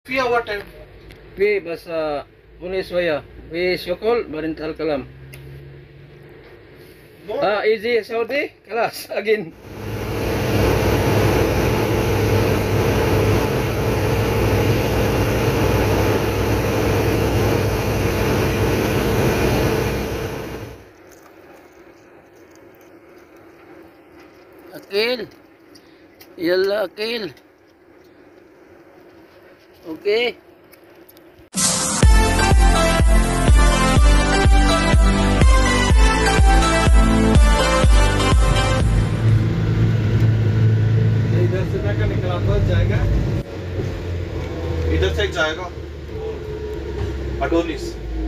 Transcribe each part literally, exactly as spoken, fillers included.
في what time? في بس آه، هنا شوية في شغل بعدين تعال كلام. No. اه ايزي سعودي خلاص again. أكيل يلا أكيل أوكي. इधर से मैं का निकलाता जाएगा, इधर से एक जाएगा Adonis.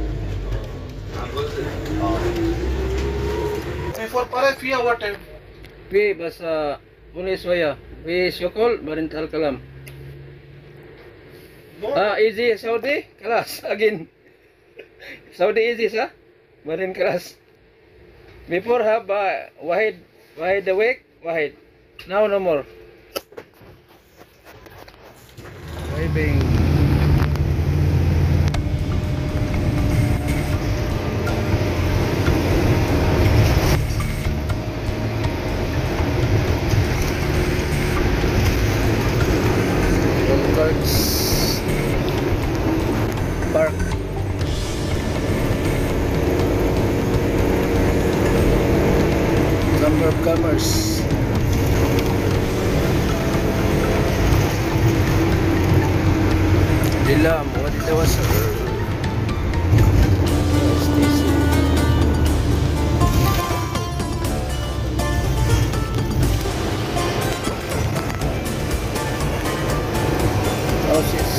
Before para في what time? في بس آه، هنا شوية في شغل بعدين تعال كلام. No. اه ايزي سعودي خلاص again. سعودي ايزي صح بعدين خلاص. Before have uh, واحد واحد a week واحد. Now no more. Driving. Cards. Park. Number of comers. Dilam, what is the was station? Houses.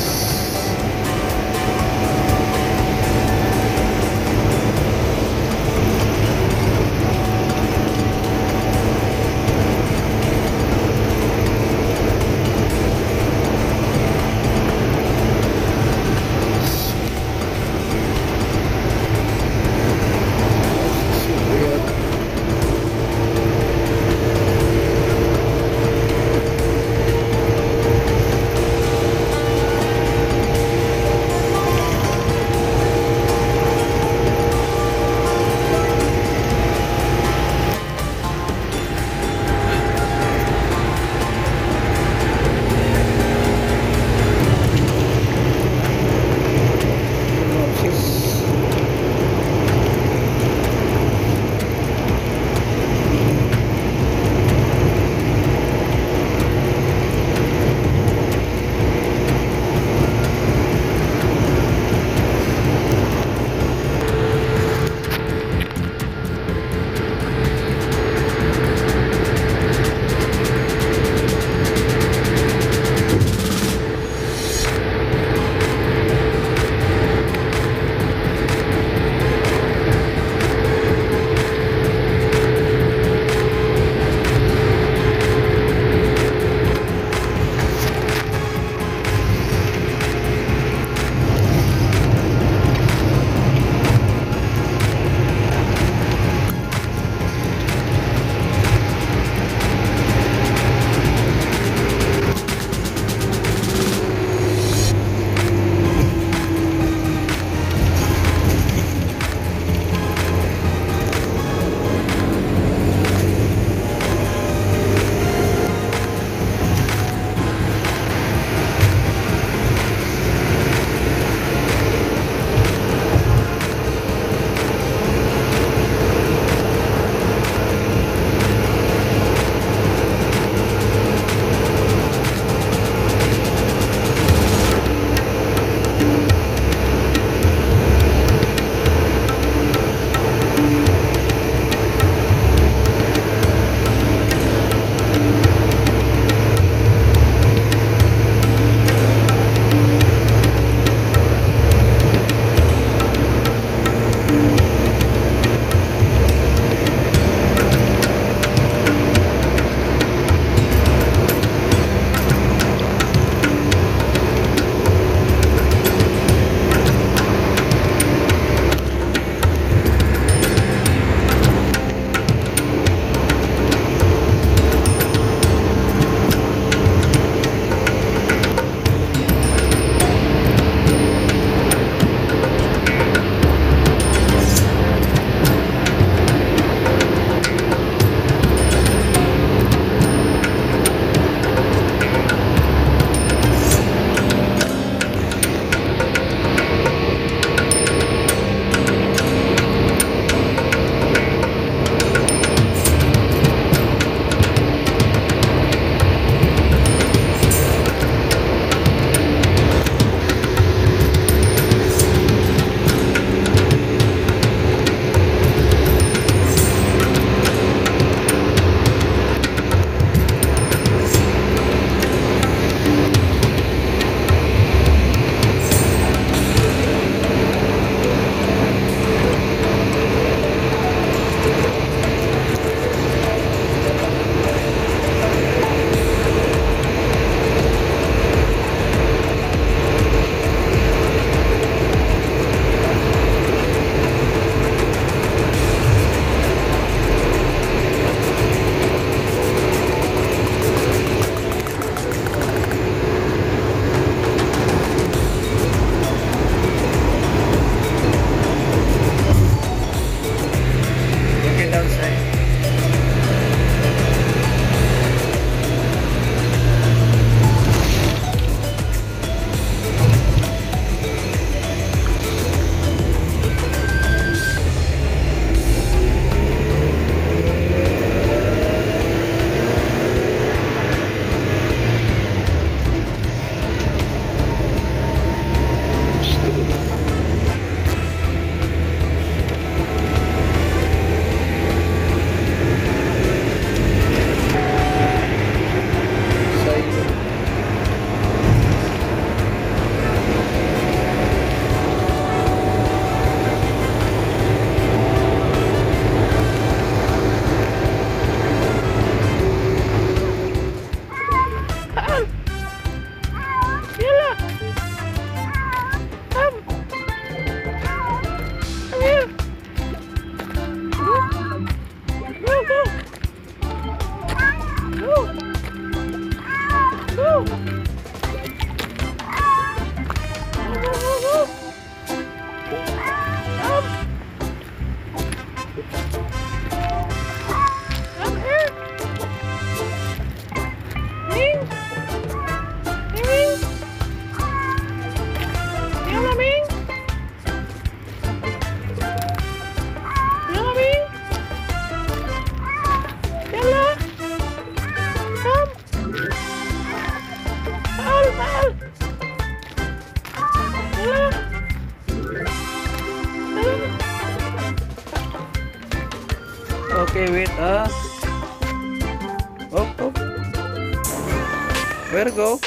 Okay, wait, ah. Hop, hop. Where go?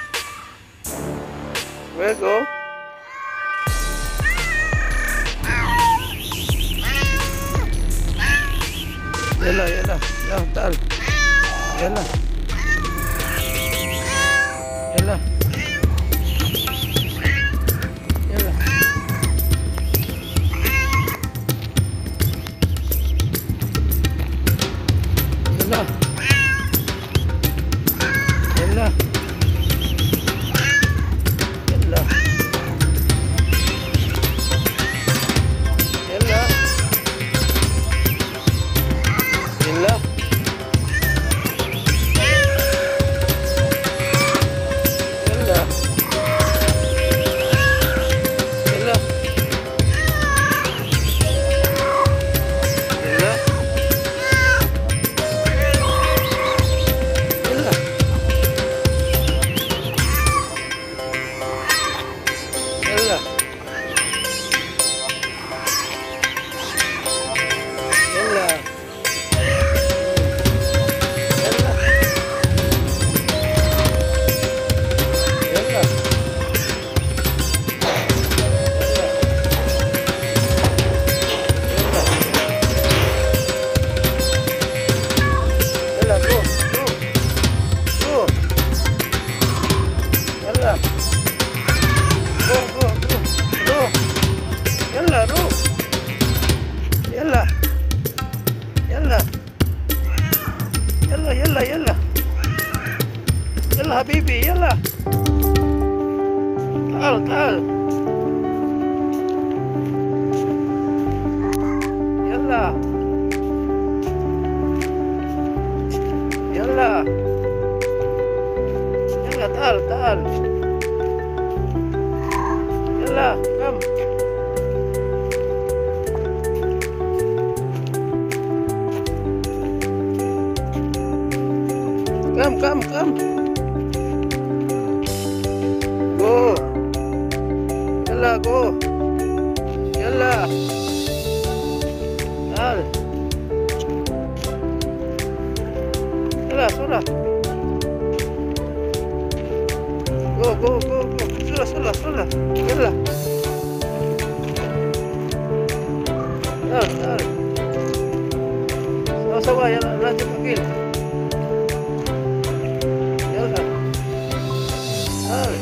Where go? Yalla, yalla. Ya, tal. Yalla. Yalla. Yalla. Yalla. Yalla. Yalla. Yalla. Yalla. يلا حبيبي يلا تعال تعال يلا يلا يلا تعال تعال يلا كم كم كم كم go يلا go يلا تعال يلا بسرعة go go go go بسرعة بسرعة بسرعة يلا تعال تعال سوا سوا يلا لا تبقين يلا تعال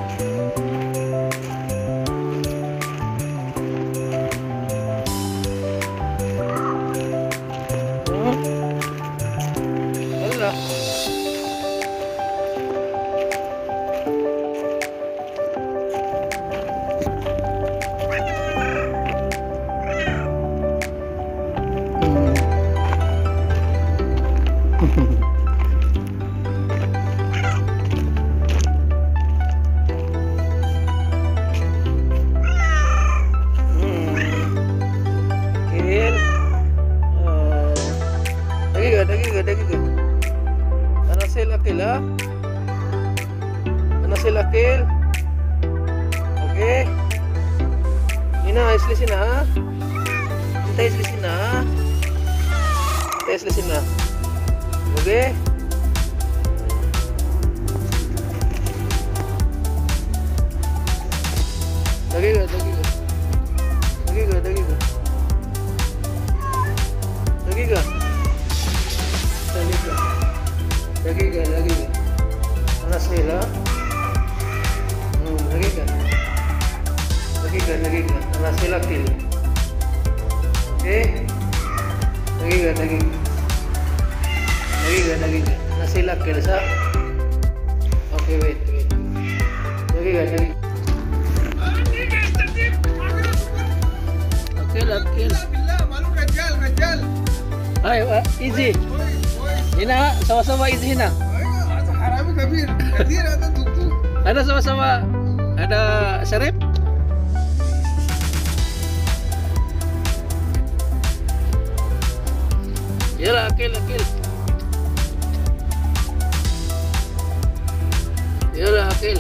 دقيقة دقيقة أنا أسيل أكل ها أنا أسيل أكل أوكي هنا اسلي سنا ها أنت اسلي سنا أنت اسلي سنا أوكي دقيقة دقيقة دقيقة دقيقة دقيقة دقيقة دقيقة أنا سيلا دقيقة دقيقة دقيقة أنا سيلا كيل أوكي دقيقة دقيقة دقيقة دقيقة أنا سيلا كيل صح أوكي wait wait دقيقة دقيقة أكل أكل بالله معلوم رجال رجال أيوة easy هنا sama-sama easy هنا ايوه حرامي كبير كثير هذا دكتور ada sama-sama ada Syarif yala akil akil yala akil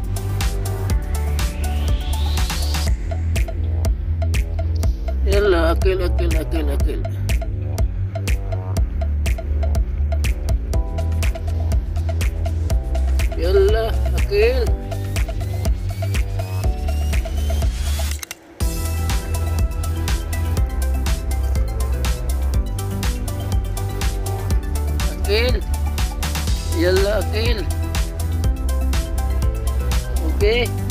yala أكل أكل أكل أكل. يلا أكل. أكل. يلا أكل. أوكي.